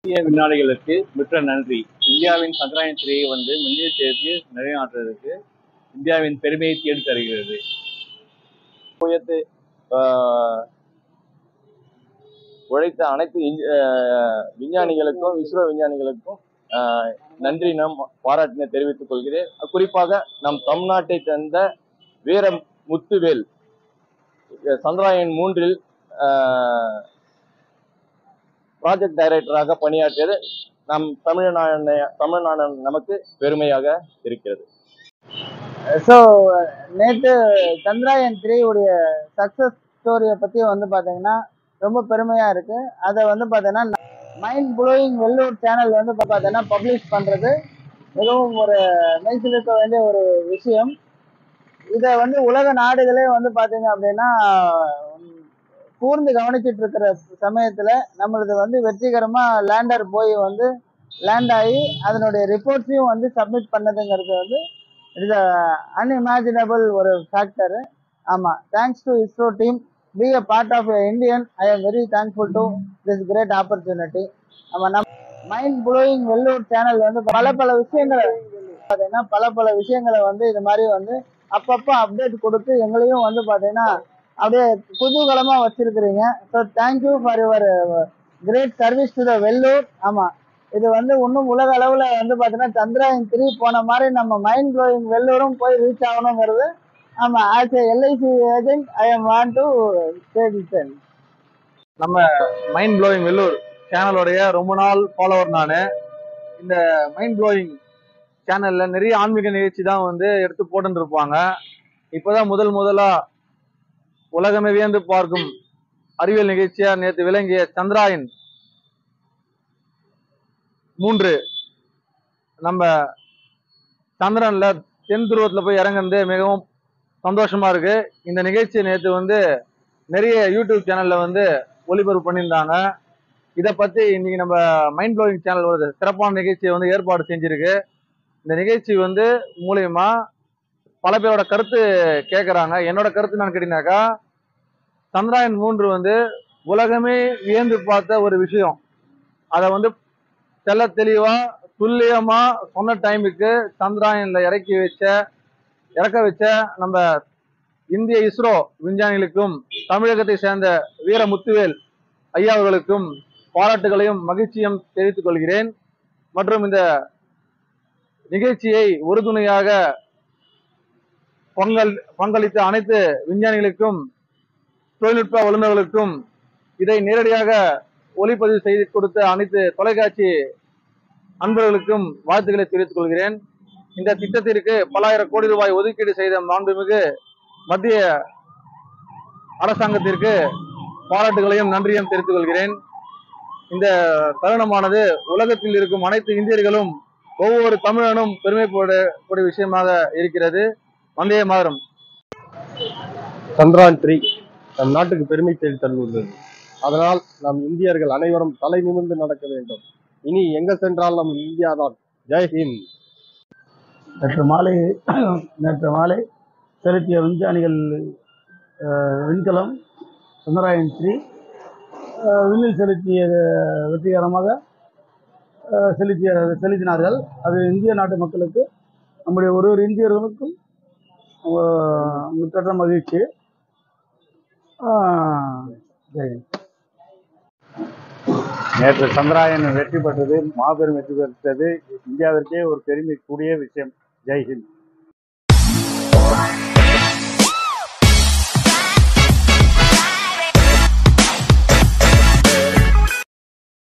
இந்திய விஞ்ஞானிகளுக்கு மிக்க நன்றி. இந்தியாவின் சந்திராயன் 3 மின்னில் சேர்த்து நிறைவேற்றுவதற்கு இந்தியாவின் பெருமையை தேடி தருகிறது. உழைத்த அனைத்து விஞ்ஞானிகளுக்கும் இஸ்ரோ விஞ்ஞானிகளுக்கும் நன்றி பாராட்டினை தெரிவித்துக் கொள்கிறேன். குறிப்பாக நம் தமிழ்நாட்டை சேர்ந்த வீர முத்துவேல் சந்திராயன் 3 ப்ராஜெக்ட் டைரக்டராக பணியாற்றியது நம் தமிழ்நாடு நமக்கு பெருமையாக இருக்கிறது. ஸோ நேற்று chandrayaan-3 உடைய சக்சஸ் ஸ்டோரியை பற்றி பார்த்தீங்கன்னா ரொம்ப பெருமையாக இருக்கு. அதை பார்த்தீங்கன்னா மைண்ட் ப்ளோயிங் வெள்ளூர் சேனல் பார்த்தீங்கன்னா பப்ளிஷ் பண்ணுறது மிகவும் ஒரு மெய்சிலிருக்க வேண்டிய ஒரு விஷயம். இதை உலக நாடுகளே பார்த்தீங்க அப்படின்னா கூர்ந்து கவனிச்சிட்டு இருக்கிற சமயத்துல நம்மளது வெற்றிகரமா லேண்டர் போய் லேண்ட் ஆகி அதனுடைய ரிப்போர்ட்ஸையும் சப்மிட் பண்ணதுங்கிறது இட்ஸ் அன்இமேஜினபிள் ஒரு ஃபேக்டர். ஆமா, thanks to ISRO team, be a part of Indian. I am very thankful to this great opportunity. நம்ம மைண்ட் ப்ளோயிங் வெள்ளூர் சேனல் பல விஷயங்களை பார்த்தீங்கன்னா பல விஷயங்களை இது மாதிரி அப்பப்போ அப்டேட் கொடுத்து எங்களையும் பார்த்தீங்கன்னா அப்படியே குதூகலமா வச்சிருக்கிறீங்க. So thank you for your great service to the Vellore. ஆமா, இது இன்னும் உலக அளவுல பார்த்தீங்கன்னா chandrayaan-3 போன மாதிரி நம்ம மைண்ட் ப்ளோயிங் வெள்ளூரும் போய் ரீச் ஆகணுங்கிறது. ஆமா, as a LIC agent I am want to say this. நம்ம மைண்ட் ப்ளோயிங் வெள்ளூர் சேனலோடைய ரொம்ப நாள் ஃபாலோவர் நான். இந்த மைண்ட் ப்ளோயிங் சேனல்ல நிறைய ஆன்மீக நிகழ்ச்சி தான் எடுத்து போட்டுன்னு இருப்பாங்க. இப்போதான் முதலா உலகமே வியந்து பார்க்கும் அறிவியல் நிகழ்ச்சியா நேற்று விளங்கிய chandrayaan-3 நம்ம சந்திரன்ல தென் துருவத்துல போய் இறங்குறது மிகவும் சந்தோஷமா இருக்கு. இந்த நிகழ்ச்சியை நேற்று நிறைய யூடியூப் சேனல்ல ஒளிபரப்பு பண்ணியிருந்தாங்க. இதை பத்தி இன்னைக்கு நம்ம மைண்ட் ப்ளோயிங் சேனல் ஒரு சிறப்பான நிகழ்ச்சியை ஏற்பாடு செஞ்சிருக்கு. இந்த நிகழ்ச்சி மூலியமா பல பேரோட கருத்து கேட்கறாங்க. என்னோட கருத்து நான் கேட்டீங்கன்னாக்கா, chandrayaan-3 உலகமே வியந்து பார்த்த ஒரு விஷயம். அதை தெல்ல தெளிவா துல்லியமா சொன்ன டைமுக்கு சந்திராயன்ல இறக்க வச்ச நம்ம இந்திய இஸ்ரோ விஞ்ஞானிகளுக்கும் தமிழகத்தை சேர்ந்த வீர முத்துவேல் ஐயா அவர்களுக்கும் பாராட்டுகளையும் மகிழ்ச்சியும் தெரிவித்துக் கொள்கிறேன். மற்றும் இந்த நிகழ்ச்சியை உறுதுணையாக பங்களித்த அனைத்து விஞ்ஞானிகளுக்கும் தொழில்நுட்ப வல்லுநர்களுக்கும் இதை நேரடியாக ஒளிப்பதிவு செய்து கொடுத்த அனைத்து தொலைக்காட்சி அன்பர்களுக்கும் வாழ்த்துக்களை தெரிவித்துக் கொள்கிறேன். இந்த திட்டத்திற்கு பல்லாயிரம் கோடி ரூபாய் ஒதுக்கீடு செய்த மாண்புமிகு மத்திய அரசாங்கத்திற்கு பாராட்டுகளையும் நன்றியும் தெரிவித்துக் கொள்கிறேன். இந்த தருணமானது உலகத்தில் இருக்கும் அனைத்து இந்தியர்களும் ஒவ்வொரு தமிழனும் பெருமைப்படக்கூடிய விஷயமாக இருக்கிறது. வந்தே மாதரம். chandrayaan-3 நம் நாட்டுக்கு பெருமை தேடி தந்துள்ளது. அதனால் நம் இந்தியர்கள் அனைவரும் தலை நிமிர்ந்து நடக்க வேண்டும். இனி எங்க சென்றால் நம் இந்தியா தான். ஜெய்ஹிந்த். நேற்று மாலை செலுத்திய விஞ்ஞானிகள் விண்கலம் chandrayaan-3 விண்ணில் வெற்றிகரமாக செலுத்தினார்கள். அது இந்திய நாட்டு மக்களுக்கு, நம்முடைய ஒரு இந்தியர்களுக்கும் மிக்க மகிழ்ச்சி. நேற்று சந்திராயன் வெற்றி பெற்றது மாபெரும் வெற்றி பெற்றது. இந்தியாவிற்கே ஒரு பெருமைக்குரிய விஷயம். ஜெய்ஹிந்த்.